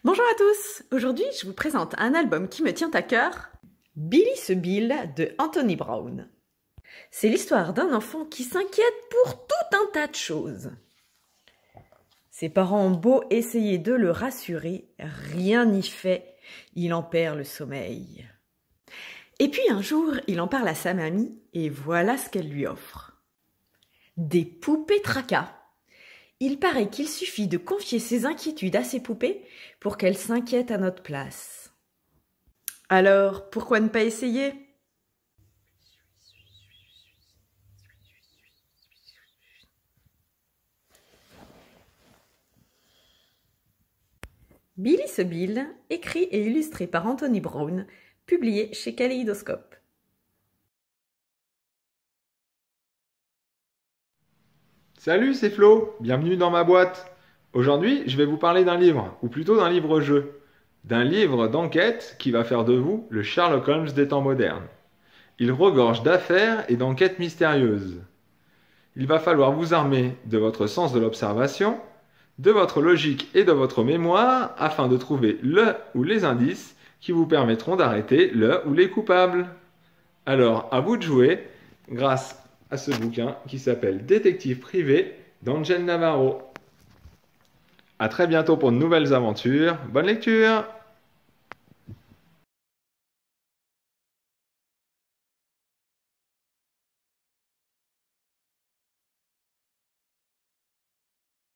Bonjour à tous! Aujourd'hui, je vous présente un album qui me tient à cœur, Billy ce Bill de Anthony Brown. C'est l'histoire d'un enfant qui s'inquiète pour tout un tas de choses. Ses parents ont beau essayer de le rassurer, rien n'y fait, il en perd le sommeil. Et puis un jour, il en parle à sa mamie et voilà ce qu'elle lui offre. Des poupées tracas. Il paraît qu'il suffit de confier ses inquiétudes à ces poupées pour qu'elles s'inquiètent à notre place. Alors, pourquoi ne pas essayer? Billy ce Bill, écrit et illustré par Anthony Brown, publié chez Kaléidoscope. Salut, c'est Flo, bienvenue dans ma boîte. Aujourd'hui, je vais vous parler d'un livre, ou plutôt d'un livre-jeu. D'un livre d'enquête qui va faire de vous le Sherlock Holmes des temps modernes. Il regorge d'affaires et d'enquêtes mystérieuses. Il va falloir vous armer de votre sens de l'observation, de votre logique et de votre mémoire afin de trouver le ou les indices qui vous permettront d'arrêter le ou les coupables. Alors, à vous de jouer grâce à ce bouquin qui s'appelle Détective privé d'Angel Navarro. À très bientôt pour de nouvelles aventures. Bonne lecture!